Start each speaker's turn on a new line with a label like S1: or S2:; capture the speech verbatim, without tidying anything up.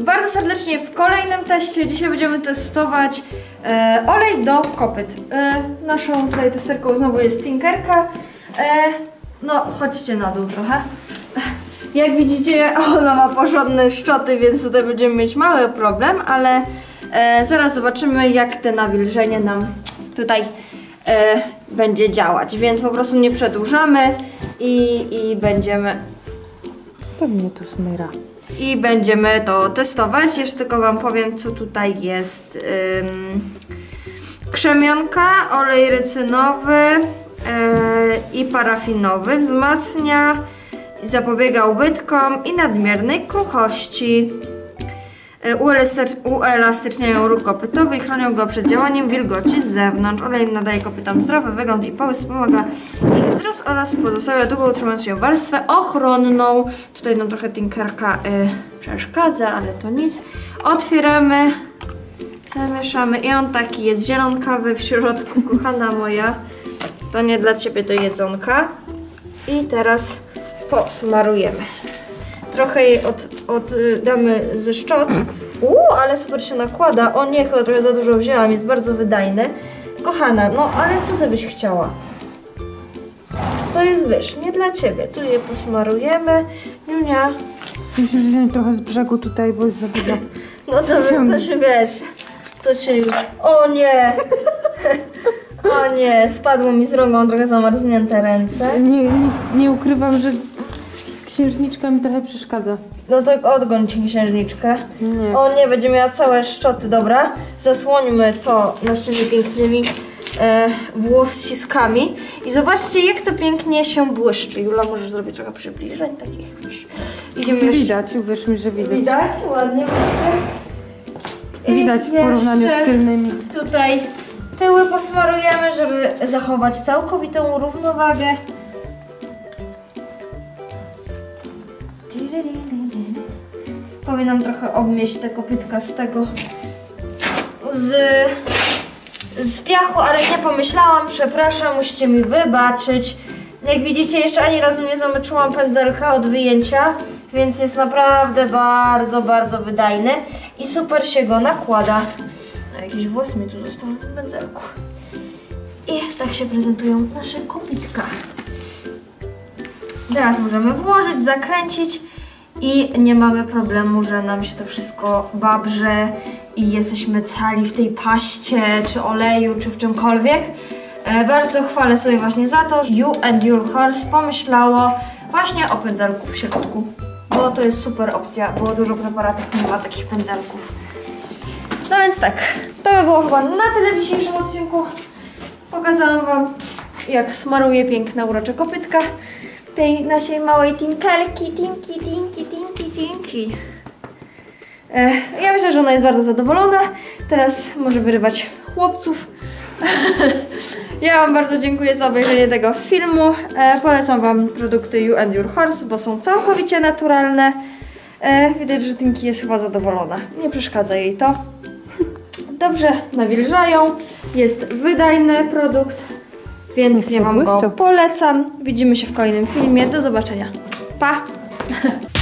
S1: bardzo serdecznie w kolejnym teście. Dzisiaj będziemy testować e, olej do kopyt. E, naszą tutaj testerką znowu jest Tinkerka. E, no, chodźcie na dół trochę. Jak widzicie, ona ma porządne szczoty, więc tutaj będziemy mieć mały problem, ale e, zaraz zobaczymy, jak te nawilżenie nam tutaj e, będzie działać. Więc po prostu nie przedłużamy i, i będziemy...
S2: To mnie tu smyra.
S1: I będziemy to testować. Jeszcze tylko wam powiem, co tutaj jest. Ym, krzemionka, olej rycynowy yy, i parafinowy. Wzmacnia, zapobiega ubytkom i nadmiernej kruchości. Yy, uelastyczniają ruch kopytowy i chronią go przed działaniem wilgoci z zewnątrz. Olej nadaje kopytom zdrowy wygląd i połysk, wspomaga ich wzrost oraz pozostawia długo utrzymującą warstwę ochronną. Tutaj nam trochę Tinkerka yy, przeszkadza, ale to nic. Otwieramy, zamieszamy i on taki jest zielonkawy w środku, kochana moja. To nie dla ciebie do jedzonka. I teraz posmarujemy. Trochę jej od, od, y, damy ze szczot. Uuu, ale super się nakłada. O nie, chyba trochę za dużo wzięłam, jest bardzo wydajny. Kochana, no ale co ty byś chciała? To jest, wiesz, nie dla ciebie. Tu je posmarujemy. Niunia.
S2: Musisz wziąć trochę z brzegu tutaj, bo jest za dużo.
S1: No to, to się, wiesz, to się już... O nie! O nie, spadło mi z rąk, mam trochę zamarznięte ręce.
S2: Nie, nic, nie ukrywam, że księżniczka mi trochę przeszkadza.
S1: No to odgoń ci księżniczkę.
S2: Nie.
S1: O nie, będzie miała całe szczoty, dobra. Zasłońmy to naszymi pięknymi e, włosiskami. I zobaczcie, jak to pięknie się błyszczy. Jula, możesz zrobić trochę przybliżeń takich, wiesz. Idziemy już...
S2: Widać, uwierz mi, że widać.
S1: Widać, ładnie błyszczy.
S2: Widać w porównaniu z tylnymi.
S1: Tutaj tyły posmarujemy, żeby zachować całkowitą równowagę. Powinnam trochę obmieść te kopytka z tego z, z piachu, ale nie pomyślałam, przepraszam, musicie mi wybaczyć. Jak widzicie, jeszcze ani razu nie zamyczyłam pędzelka od wyjęcia, więc jest naprawdę bardzo, bardzo wydajny i super się go nakłada. No, jakiś włos mi tu został na tym pędzelku. I tak się prezentują nasze kopytka. Teraz możemy włożyć, zakręcić i nie mamy problemu, że nam się to wszystko babrze i jesteśmy cali w tej paście, czy oleju, czy w czymkolwiek. E, bardzo chwalę sobie właśnie za to, że You and Your Horse pomyślało właśnie o pędzelku w środku, bo to jest super opcja, było dużo preparatów, nie ma takich pędzelków. No więc tak, to by było chyba na tyle w dzisiejszym odcinku. Pokazałam wam, jak smaruję piękna, urocza kopytka tej naszej małej tinkelki, tinki, tinki, tinki, tinki. E, ja myślę, że ona jest bardzo zadowolona. Teraz może wyrywać chłopców. Ja wam bardzo dziękuję za obejrzenie tego filmu. E, polecam wam produkty You and Your Horse, bo są całkowicie naturalne. E, widać, że Tinki jest chyba zadowolona. Nie przeszkadza jej to. Dobrze nawilżają. Jest wydajny produkt. Więc ja wam go polecam. Widzimy się w kolejnym filmie. Do zobaczenia. Pa!